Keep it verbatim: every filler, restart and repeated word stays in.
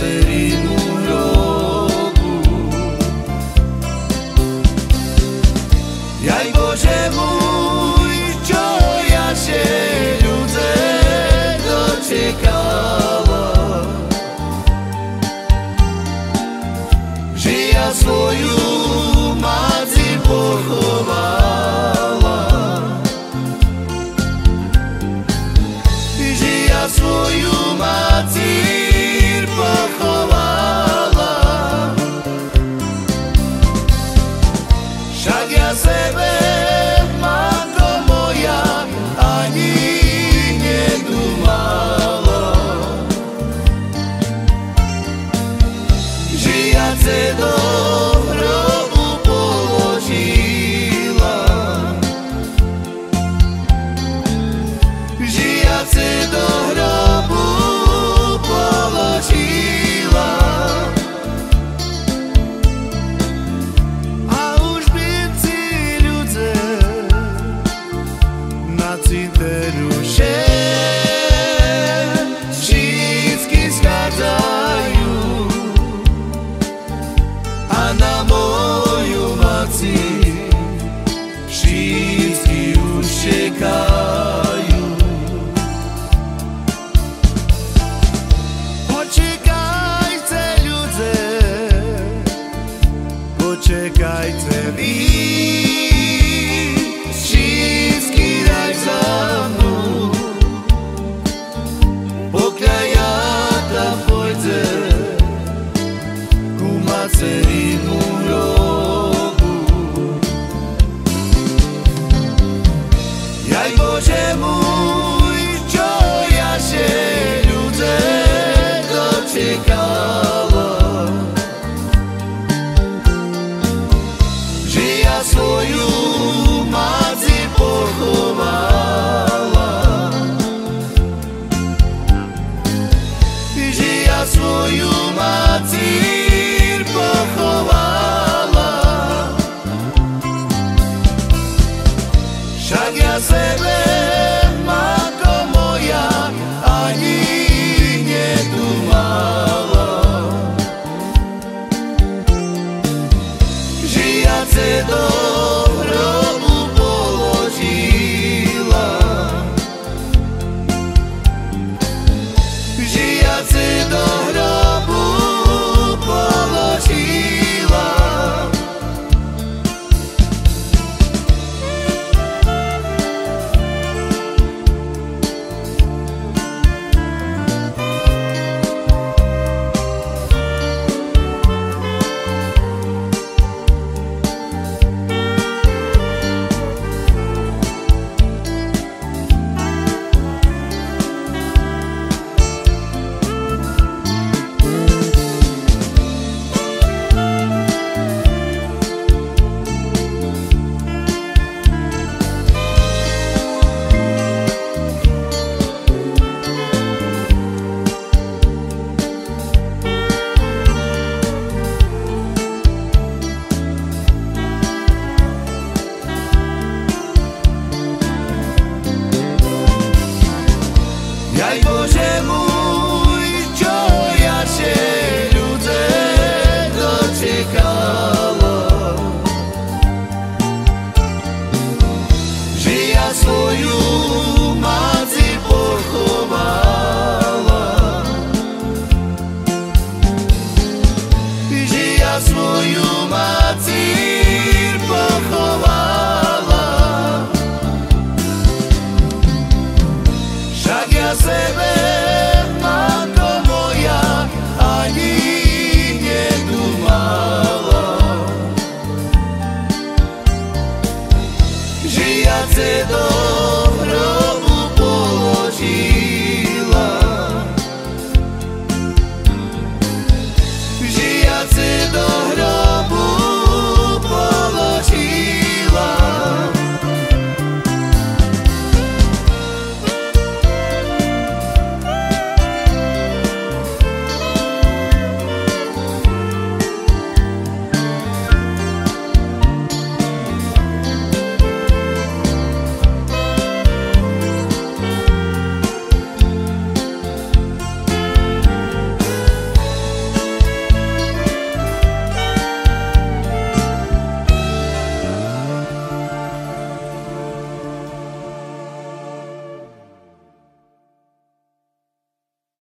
материну гробу. Яй Боже mój, що я ще людей дочекала, вже я свою матір поховала, вже я свою матір поховала, však ja sebe, matko moja, ani nedumala, že ja te do hrobu položila, že ja te do hrobu položila. A už biedci ľudia na cinteru všetky schádzajú a na moju maci všetky už čekajú. Počekajte ľudia, počekajte vy, všetky daj za mnou, pokiaľ ja tam pôjdem ku materinu hrobu. Jaj Bože mój, čo ja še ľudia dočekala, že ja svoju matір pochovala, že ja svoju matір pochovala, však ja sebe, matko moja, ani nedumala, že ja te do hrobu položila, že ja te do hrobu položila. Jaj Bože mój, čo ja še ľudia dočekala, že ja svoju matір pochovala, že ja svoju matір pochovala, však ja sebe